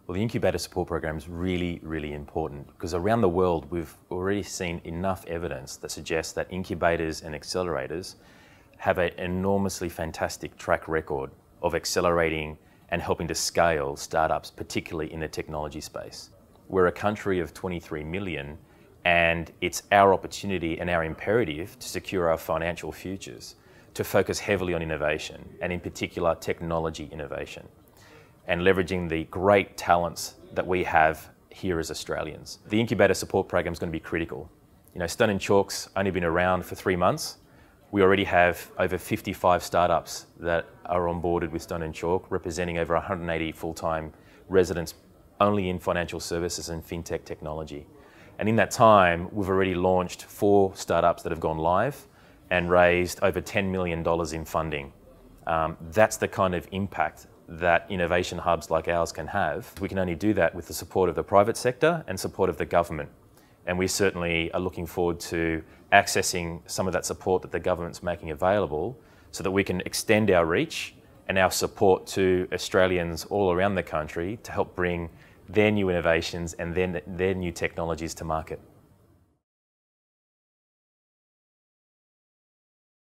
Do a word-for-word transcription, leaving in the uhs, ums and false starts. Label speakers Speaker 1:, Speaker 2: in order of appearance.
Speaker 1: Well, the Incubator Support Programme is really, really important because around the world we've already seen enough evidence that suggests that incubators and accelerators have an enormously fantastic track record of accelerating and helping to scale startups, particularly in the technology space. We're a country of twenty-three million, and it's our opportunity and our imperative to secure our financial futures, to focus heavily on innovation, and in particular technology innovation, and leveraging the great talents that we have here as Australians. The Incubator Support Programme is going to be critical. You know, Stone and Chalk's only been around for three months. We already have over fifty-five startups that are onboarded with Stone and Chalk, representing over one hundred eighty full-time residents only in financial services and fintech technology. And in that time, we've already launched four startups that have gone live and raised over ten million dollars in funding. Um, that's the kind of impact that innovation hubs like ours can have. We can only do that with the support of the private sector and support of the government. And we certainly are looking forward to accessing some of that support that the government's making available so that we can extend our reach and our support to Australians all around the country to help bring their new innovations and then their new technologies to market.